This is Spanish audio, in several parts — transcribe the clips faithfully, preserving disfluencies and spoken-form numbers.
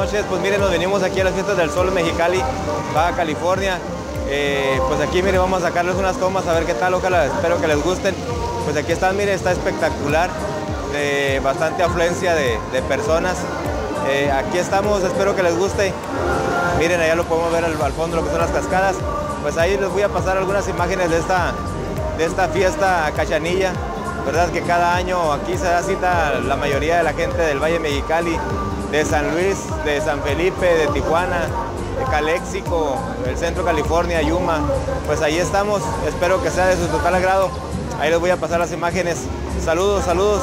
noches. Pues miren, nos venimos aquí a las Fiestas del Sol Mexicali, Baja California. Eh, pues aquí, miren, vamos a sacarles unas tomas a ver qué tal, ojalá, espero que les gusten. Pues aquí están, miren, está espectacular, de bastante afluencia de, de personas. Eh, aquí estamos, espero que les guste. Miren, allá lo podemos ver al, al fondo, lo que son las cascadas. Pues ahí les voy a pasar algunas imágenes de esta, de esta fiesta Cachanilla. Verdad que cada año aquí se da cita la mayoría de la gente del Valle Mexicali, de San Luis, de San Felipe, de Tijuana, de Calexico, el Centro California, Yuma. Pues ahí estamos, espero que sea de su total agrado. Ahí les voy a pasar las imágenes. Saludos, saludos.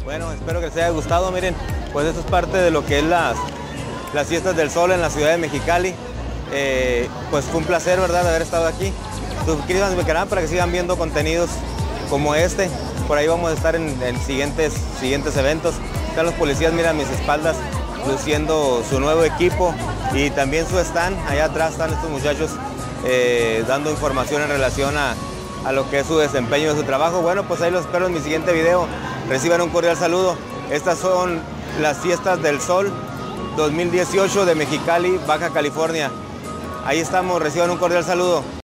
Bueno, espero que les haya gustado. Miren, pues esto es parte de lo que es las, las fiestas del sol en la ciudad de Mexicali. Eh, pues fue un placer, ¿verdad?, de haber estado aquí. Suscríbanse a mi canal para que sigan viendo contenidos como este. Por ahí vamos a estar en, en siguientes, siguientes eventos. Están los policías, mira a mis espaldas, luciendo su nuevo equipo y también su stand. Allá atrás están estos muchachos eh, dando información en relación a, a lo que es su desempeño de su trabajo. Bueno, pues ahí los espero en mi siguiente video. Reciban un cordial saludo. Estas son las fiestas del sol dos mil dieciocho de Mexicali, Baja California. Ahí estamos, reciban un cordial saludo.